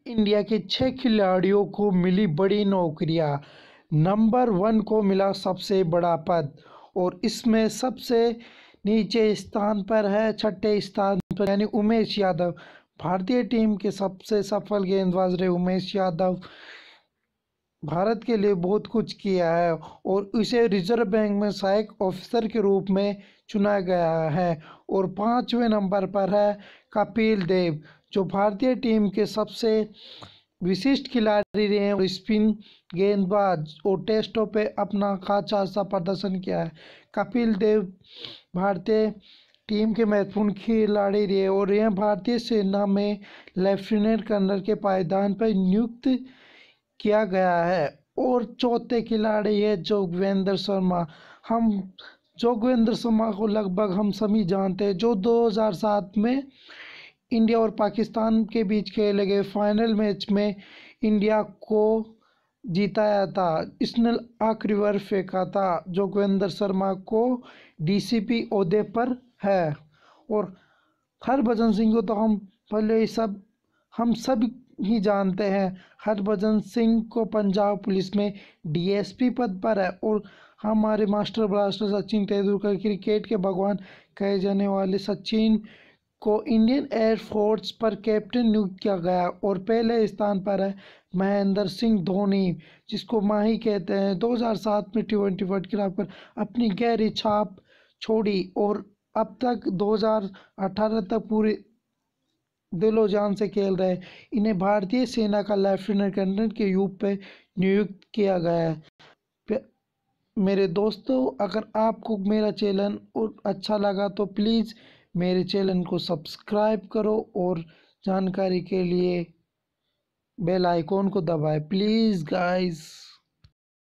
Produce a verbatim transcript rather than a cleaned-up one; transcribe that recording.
India के छह खिलाड़ियों को मिली बड़ी नौकरियां। नंबर वन को मिला सबसे बड़ा पद और इसमें सबसे नीचे स्थान पर है, छठे स्थान पर यानी उमेश यादव। भारतीय टीम के सबसे सफल गेंदबाज रहे उमेश यादव। भारत के लिए बहुत कुछ किया है और इसे रिजर्व बैंक में सहायक ऑफिसर के रूप में चुना गया है। और पांचवें नंबर पर है कपिल देव, जो भारतीय टीम के सबसे विशिष्ट खिलाड़ी रहे हैं और स्पिन गेंदबाज और टेस्टों पे अपना खासा सा प्रदर्शन किया है। कपिल देव भारतीय टीम के महत्वपूर्ण खिलाड़ी रहे और यह भारतीय सेना में लेफ्टिनेंट कर्नल के पायदान पर नियुक्त किया गया है। और चौथे खिलाड़ी है जोगवेंद्र शर्मा। हम जोगवेंद्र शर्मा को लगभग हम सभी जानते हैं, जो दो हज़ार सात में इंडिया और पाकिस्तान के बीच खेले गए फाइनल मैच में इंडिया को जीताया था। इसने आखिरी ओवर फेंका था। जोगवेंद्र शर्मा को डीसीपी ओहदे पर है। और हरभजन सिंह को तो हम पहले ही सब हम सब ही जानते हैं। हरभजन सिंह को पंजाब पुलिस में डीएसपी पद पर है। और हमारे master blaster Sachin Tendulkar, cricket के भगवान कहे जाने वाले सचिन को इंडियन एयरफोर्स पर कैप्टन नियुक्त किया गया। और पहले स्थान पर है महेंद्र सिंह धोनी, जिसको माही कहते हैं। दो हज़ार सात में टी ट्वेंटी वर्ल्ड कप पर अपनी गहरी छाप छोड़ी और अब तक दो हज़ार अठारह तक पूरे दिलो जान से खेल रहे। इन्हें भारतीय सेना का लेफ्टिनेंट कर्नल के रूप में नियुक्त किया गया है। मेरे दोस्तों, अगर आपको मेरा चैनल और अच्छा लगा तो प्लीज़ मेरे चैनल को सब्सक्राइब करो और जानकारी के लिए बेल आइकॉन को दबाएं प्लीज़ गाइस।